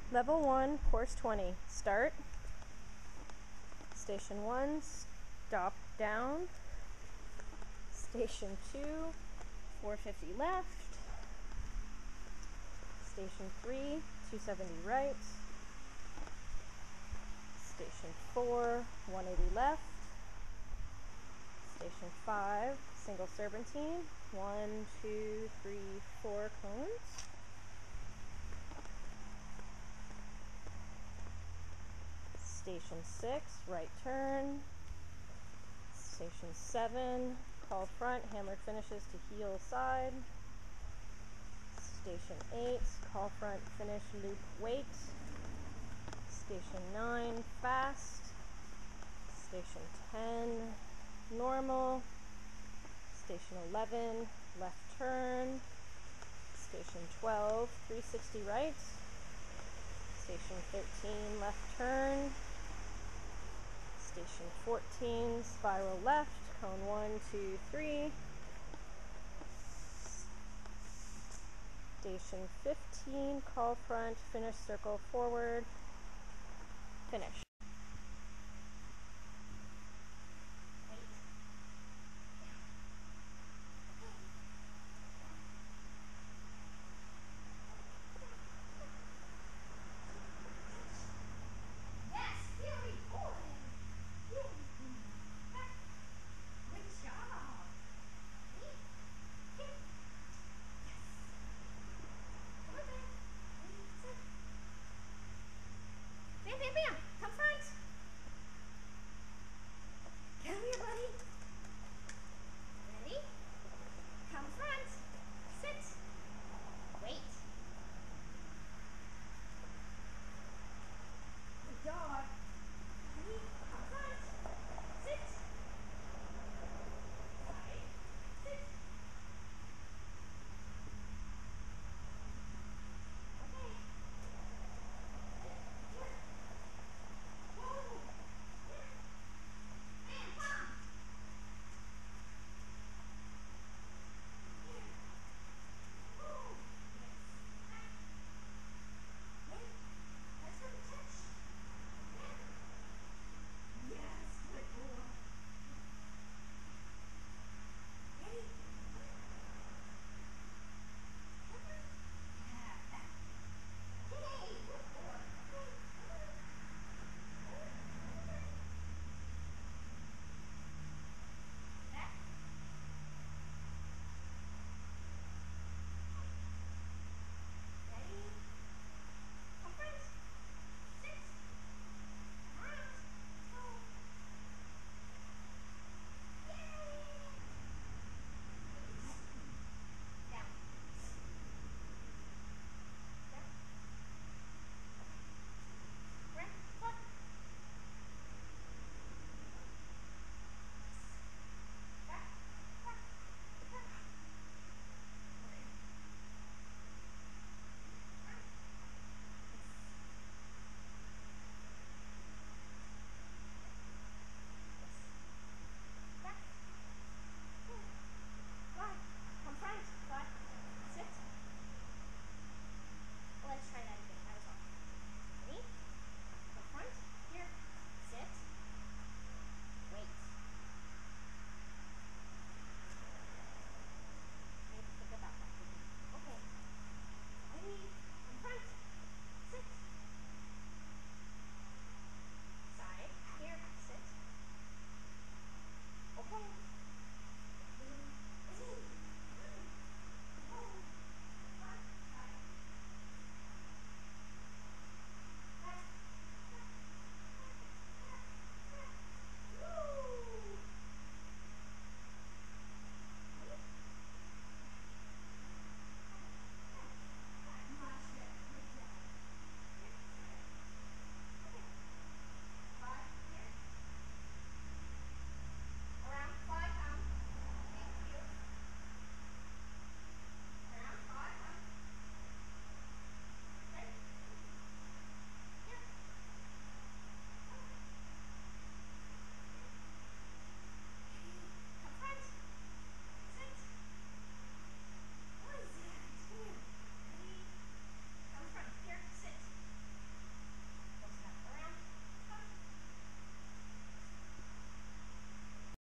Level 1, Course 20. Start. Station 1, stop down. Station 2, 450 left. Station 3, 270 right. Station 4, 180 left. Station 5, single serpentine. 1, 2, 3, 4 cones. Station 6, right turn. Station 7, call front, hammer finishes to heel side. Station 8, call front, finish, loop, wait. Station 9, fast. Station 10, normal. Station 11, left turn. Station 12, 360 right. Station 13, left turn. Station 14, spiral left, cone 1, 2, 3. Station 15, call front, finish, circle forward, finish.